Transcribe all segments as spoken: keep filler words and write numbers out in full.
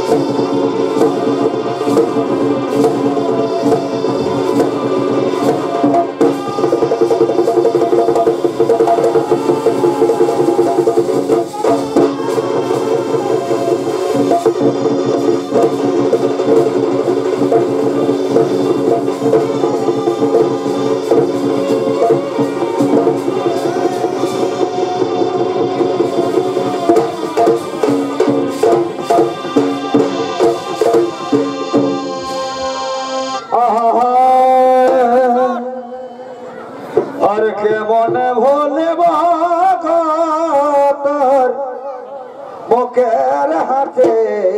মুখের হাতে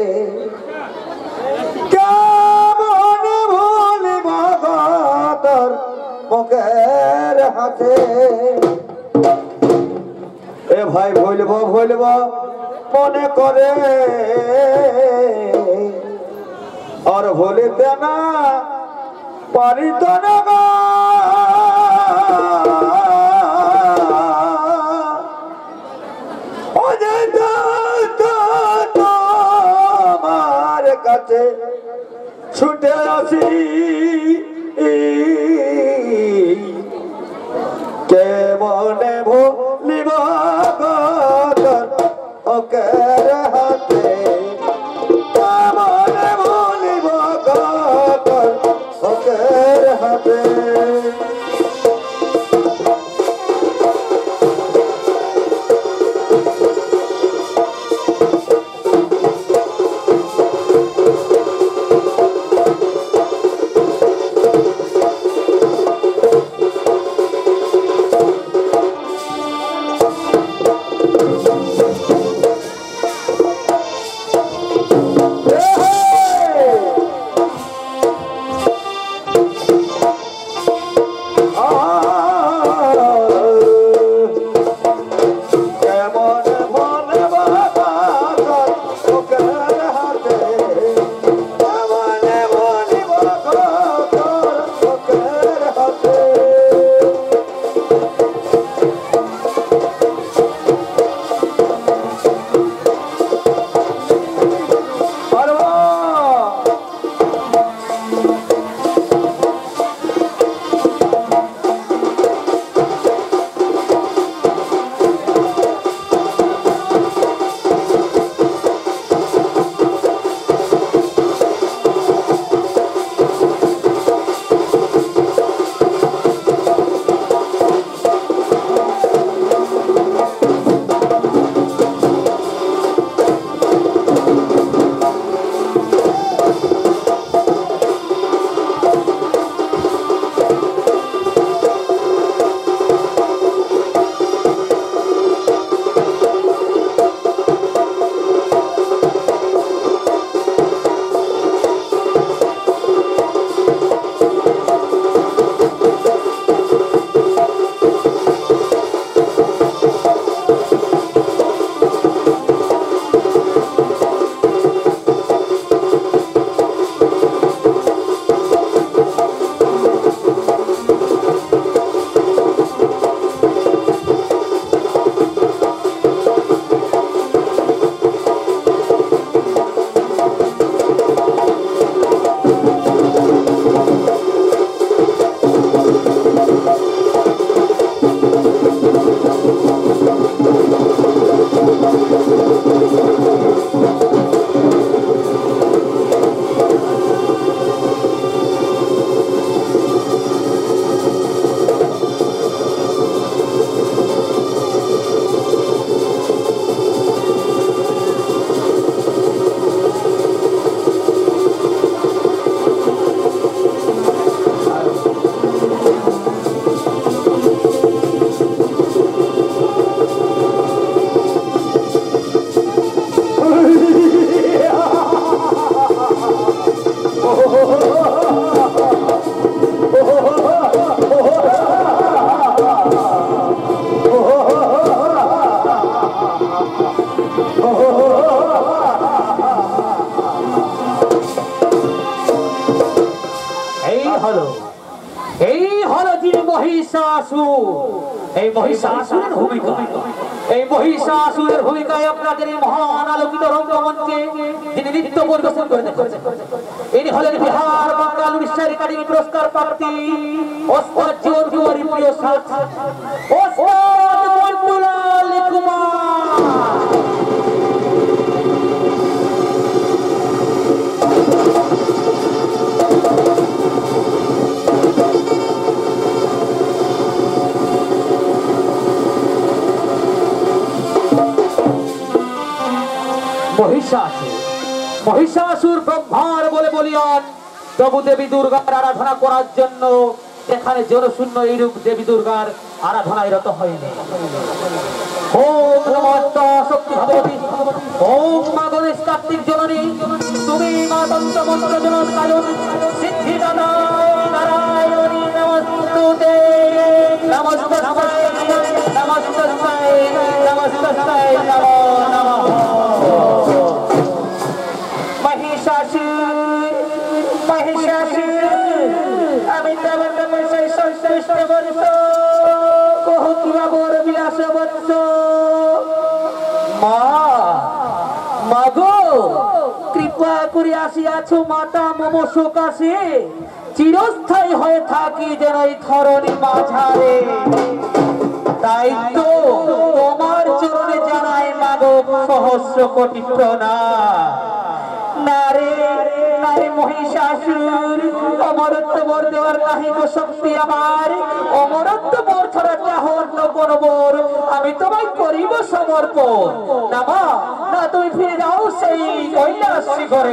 কেমন ভুলিব তোর মুখের হাতে এ ভাই ভুলব ভুলব মনে করে আর ভুলিতে না পারিত না কাছে ছুটে আসি কেমনে ভুলিব ওকে হাতে কেমনে ভুলিব ওকে হাতে এই হলো যিনি মহিষাসুর। এই মহিষাসুরের ভূমিকা এই মহিষাসুরের ভূমিকায় আপনাদের এই মহান আলোকিত রঙ্গমঞ্চে যিনি নৃত্য পরিবেশন করে দেখাচ্ছেন ইনি হলেন বিহার বাংলার উড়িষ্যার একাডেমি পুরস্কার প্রাপ্তি ওস্তাদ জীবন কুমারী প্রিয় সাথী ওস্তাদ মন্টুলাল কুমার। মহিষাসুর মহিষাসুর ব্রহ্মার বলে বলিয়ান প্রভু দেবী দুর্গার আরাধনা করার জন্য এখানে জনশূন্য এইরূপ দেবী দুর্গার আরাধনায় রত হয়নি। ওম নমস্তে শক্তি ভগবতী ওম মা গণেশ কার্তিক জননী তুমি মা তন্ত্র মন্ত্র জনন কায়ন সিদ্ধি দাতায় নারায়ণী নমস্তুতে নমস্তেস্তায় নমস্তেস্তায় নমস্তেস্তায় নমো নমঃ। মহিষাসুর মহিষাসুর আমি তোমার তপস্যায় সন্তুষ্ট বর্ষ কহ কিবা বর বিলাস বর্ষ। মা মাগো কৃপা করে আসিয়াছ মাতা মম সকাশে চিরস্থায়ী হয়ে থাকি যেন এই ধরণী মাঝারে তাই তো তোমার চরণে জানাই মাগো সহস্র কোটি প্রণাম। নারে নারে মহিষাসুর অমরত্ব বর দেওয়ার নাহি গো শক্তি আমার অমরত্ব বর ছাড়া চাহ অন্য কোন বর আমি তোমায় করিব সমর্পণ। না মা না তুমি ফিরে যাও সেই কৈলাস শিখরে।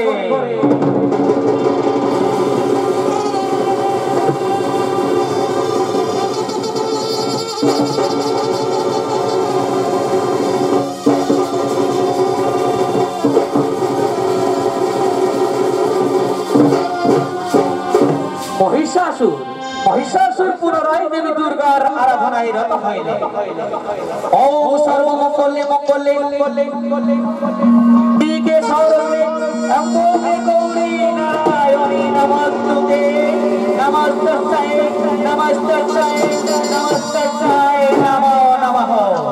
মহিষাসুর মহিষাসুর পুনরায় দেবী দুর্গার আরাধনায় রত হইলে ওম সর্বমঙ্গলে মঙ্গলে দিকে সর্বে অঙ্গে গৌরী নারায়ণী নমস্তুতে নমস্তেস্তায় নমস্তেস্তায় নমস্তেস্তায় নমো নমঃ।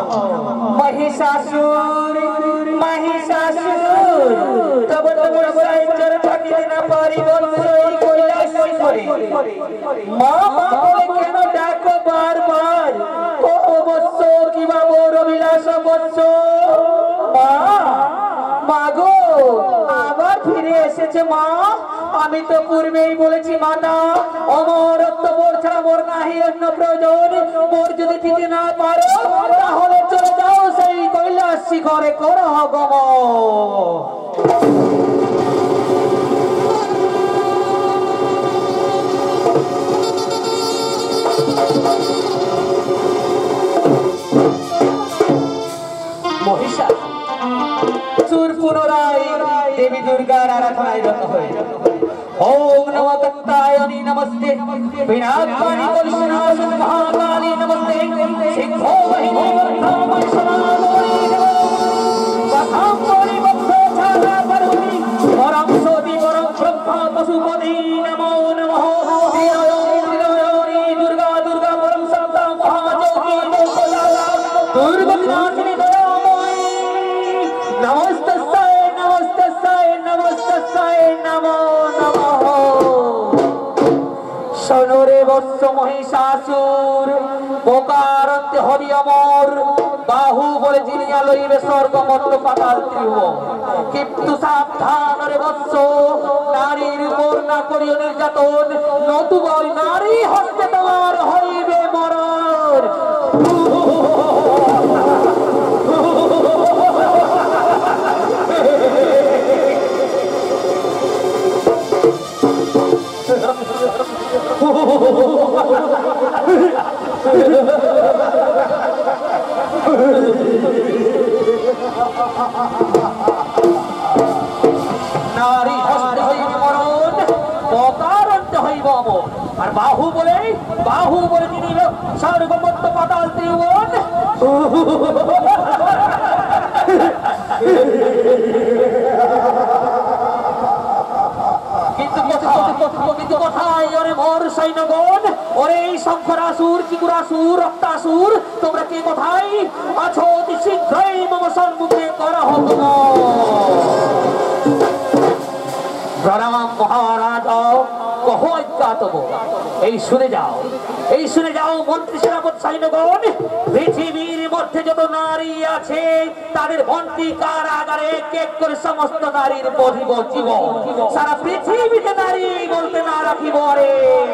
মহিষাসুর মহিষাসুর তব তব সাইচর থাকিতে না পারিব মা বলে কেন ডাকো বারবার কহ বৎস কিবা বড় বিলাস বৎস। মা মাগো আবার ফিরে এসেছে মা আমি তো পূর্বেই বলেছি মাতা অমরত্ব মোর ছাড়া মোর নাহি অন্য প্রয়োজন মোর যদি দিতে না পারো তাহলে চলে যাও সেই কৈলাস শিখরে করহ গমন। মহিষাসুর পুনরায় দেবী দুর্গার আরাধনায় রত হয়ে ওম নমঃ কাত্যায়নী নমস্তে বিনাকানি কলুষনাশন মহাকালী নমস্তে সিদ্ধো মহিমে বর্ধমায় সমাগমনি বধাম্বরি বদ্ধ ছাড়া পরমি পরম সোদি পরম ব্রহ্মা পশুপতি নমো নমঃ। দুর্গা দুর্গা পরম সত্তা মহাযোগী দুর্গা বিনাশিনী নমস্তেস্তায় নমস্তেস্তায় নমস্তেস্তায় নমো নমঃ। শোনরে বৎস মহিষাসুর পোকারন্তে হরি অমর বাহু বলে জিনিয়া লইবে স্বর্গ মর্ত পাতাল ত্রিভুবন কিন্তু সাবধান রে বৎস নারীর উপর না করিও নির্যাতন নতুবা নারী হস্তে তোমার হইবে মরণ। নারী হস্তে হইবে মরণ পকারন্তে হইব অমর আর বাহু বলে বাহু বলে তিনি স্বর্গমত্ত পাতাল ত্রিভুবন। কিন্তু কোথায় কিন্তু কোথায় ওরে মোর সৈন্যগণ ওরে এই শঙ্করাসুর চিকুরাসুর রক্তাসুর তোমরা কে কোথায় আছো অতি শীঘ্রই মম সম্মুখে করা হুকুম। প্রণাম মহারাজ কহো অজ্ঞাতব এই শুনে যাও এই শুনে যাও মন্ত্রী সেনাপতি সৈন্যগণ পৃথিবীর মধ্যে যত নারী আছে তাদের বন্দি কারাগারে এক করে সমস্ত নারীর বধিব জীবন সারা পৃথিবীতে নারী বলতে না রাখিব রে।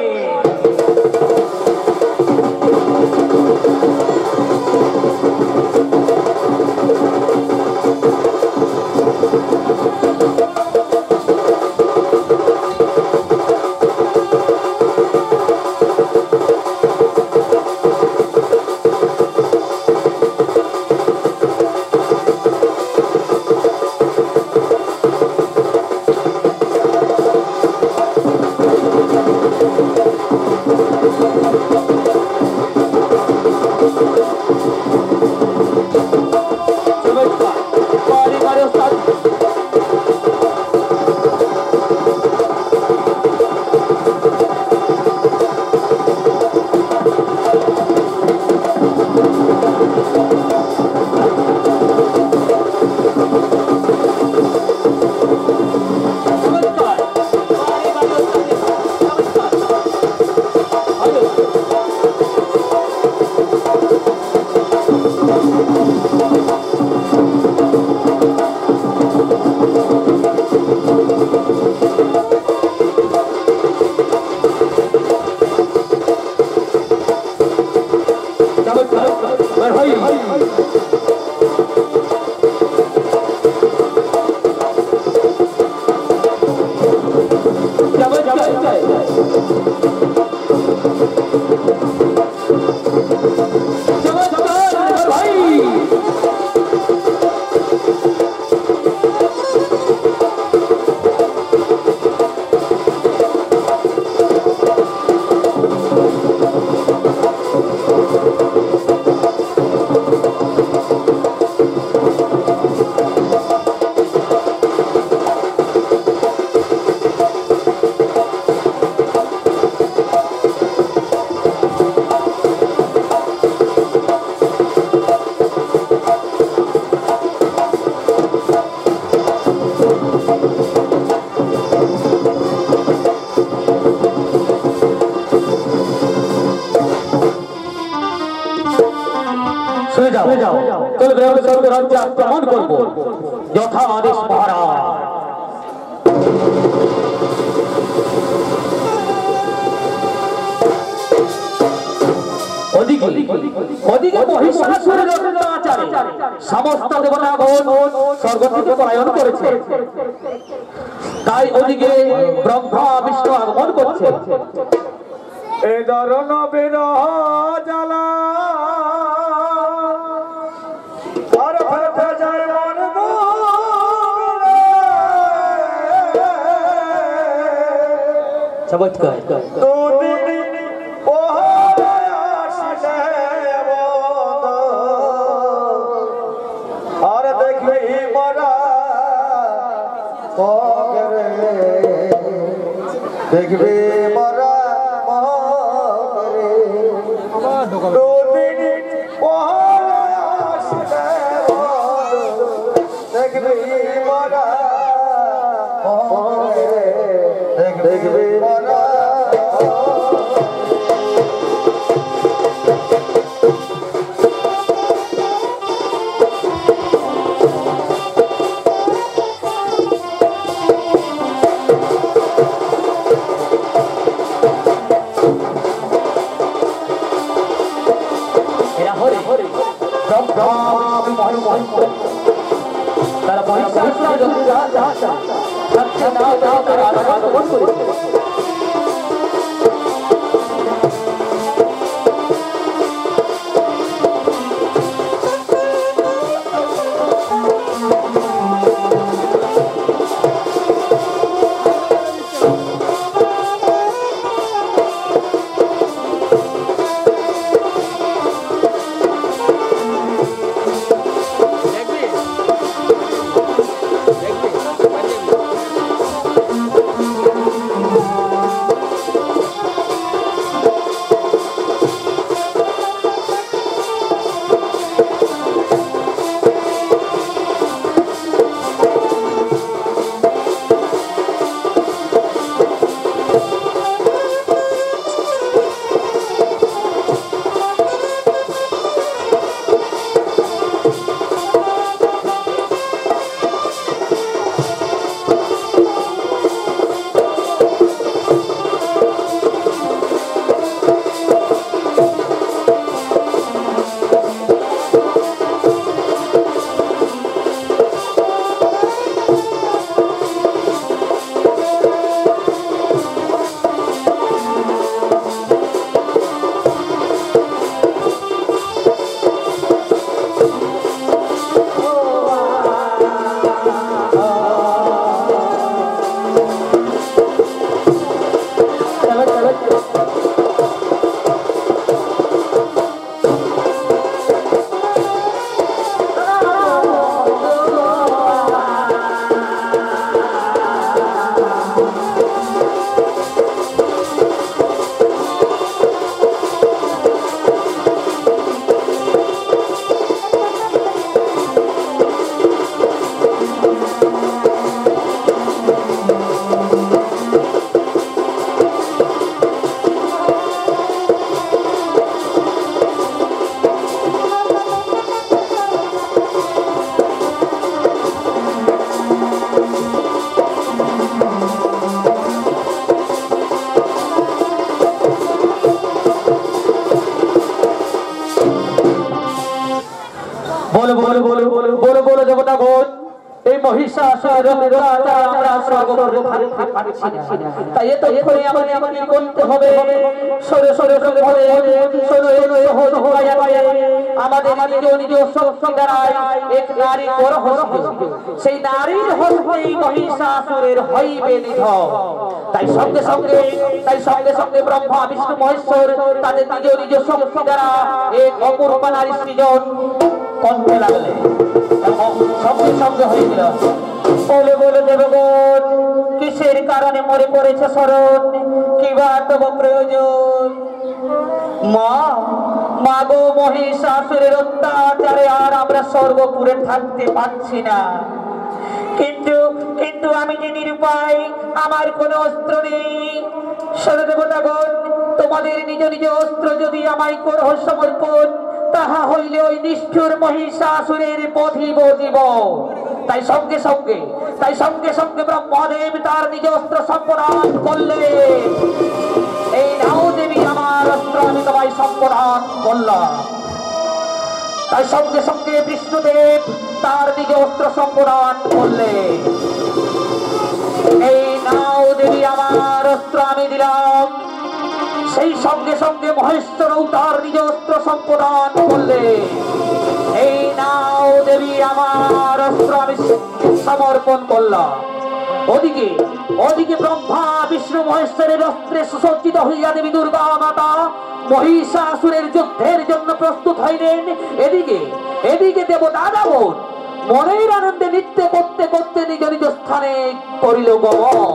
আক্রমণ করবো যথা আদেশ মহারাজ। ওদিকে ওদিকে মহিষাসুরের অত্যাচারে সমস্ত দেবতাগণ স্বর্গ থেকে পলায়ন করেছে, তাই ওদিকে ব্রহ্মা বিষ্ণু আগমন করছে। এ দরণ বিরহ জ্বালা চমৎকার আর দেখবি মরা দেখবি মরা দেখবি মরা দেখবি মরা তারা আগমন করেছে। মহিষাসুরের অত্যাচার আমরা সহ্য করতে পারছি না। তাই এত করে আমাদের আমাদের করতে হবে, সরে সরে সরে সরে সরে সহজ হয়ে যাবে। আমাদের নিজ নিজ শক্তি দ্বারাই এক নারী গর্ভস্থ, সেই নারীর হস্তেই মহিষাসুরের হইবে নিধন। তাই সঙ্গে সঙ্গে তাই সঙ্গে সঙ্গে ব্রহ্মা বিষ্ণু মহেশ্বর তাদের নিজ নিজ শক্তি দ্বারা এক অপূর্ব নারী সৃজন করতে লাগলেন এবং সঙ্গে সঙ্গে হয়ে গেল। বলে বলে দেবগণ, কিসের কারণে মরে পড়েছে শরণ, কি বা তব প্রয়োজন? মা মা গো, মহিষাসুরের অত্যাচারে আর আমরা স্বর্গপুরে থাকতে পারছি না। কিন্তু কিন্তু আমি যে নিরুপায়, আমার কোনো অস্ত্র নেই। সর্বদেবতাগণ, তোমাদের নিজ নিজ অস্ত্র যদি আমায় করহ সমর্পণ, তাহা হইলে ওই নিষ্ঠুর মহিষাসুরের বধিব জীব। তাই সঙ্গে সঙ্গে তাই সঙ্গে সঙ্গে ব্রহ্মদেব তার নিজ অস্ত্র সম্প্রদান করলে। এই নাও দেবী, আমার অস্ত্র আমি তোমায় সম্প্রদান করলাম। তাই সঙ্গে সঙ্গে বিষ্ণুদেব তার নিজ অস্ত্র সম্প্রদান করলে। এই নাও দেবী, আমার অস্ত্র আমি দিলাম। সেই সঙ্গে সঙ্গে মহেশ্বর তার নিজ অস্ত্র সম্প্রদান করলে। এই নাও দেবী, আমার অস্ত্র আমি সমর্পণ করলাম। ওদিকে ওদিকে ব্রহ্মা বিষ্ণু মহেশ্বরের অস্ত্রে সুসজ্জিত হইয়া দেবী দুর্গা মাতা মহিষাসুরের যুদ্ধের জন্য প্রস্তুত হইলেন। এদিকে এদিকে দেবতা দানব মনের আনন্দে নৃত্য করতে করতে নিজ নিজ স্থানে করিল গমন।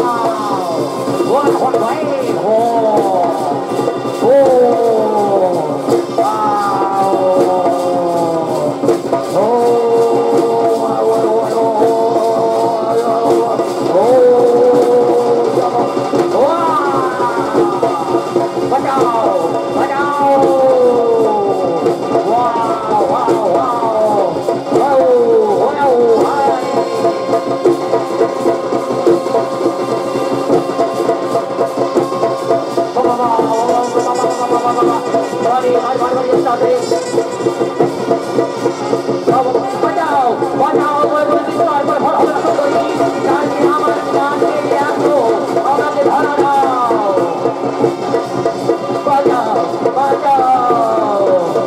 Oh! বারবার বাড়িয়ে যাবে বাজাও বাজাও বলে বলে দিতে বারবার ভরা হবে না সুন্দরী কালকে আমার গানকে দেখো আমাকে ধরা দাও বাজাও বাজাও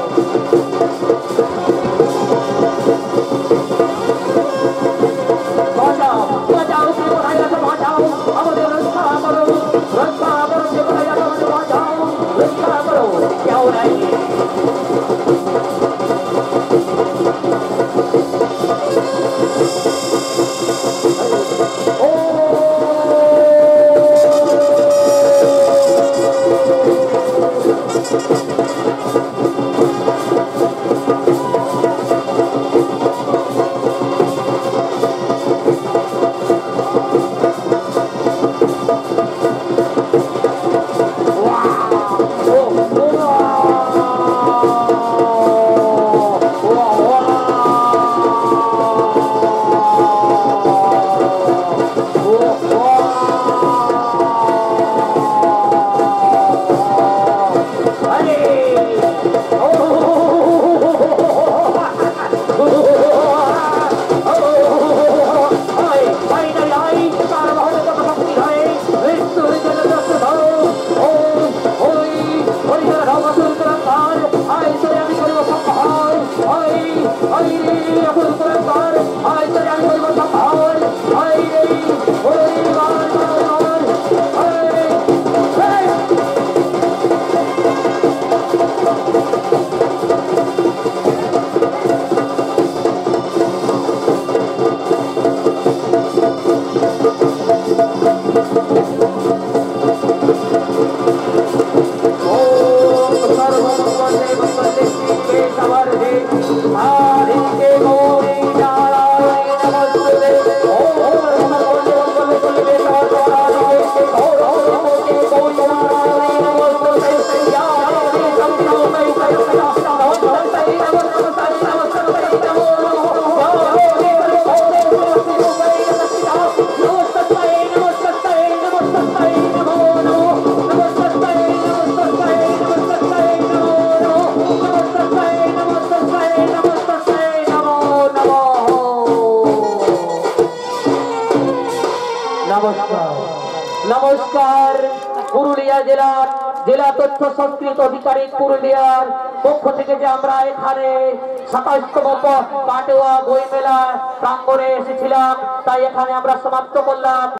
বাজাও বাজাও কে কোথায় আছে বাজাও আমাদের রক্ষা করো রক্ষা করো কে কোথায় আছে আমাদের বাজাও রক্ষা করো কেউ নাই নমস্কার পুরুলিয়া জেলার জেলা তথ্য সংস্কৃত অধিকারী পুরুলিয়ার পক্ষ থেকে যে আমরা এখানে সাতাশতম পাটুয়া বই মেলা প্রাঙ্গণে এসেছিলাম তাই এখানে আমরা সমাপ্ত করলাম।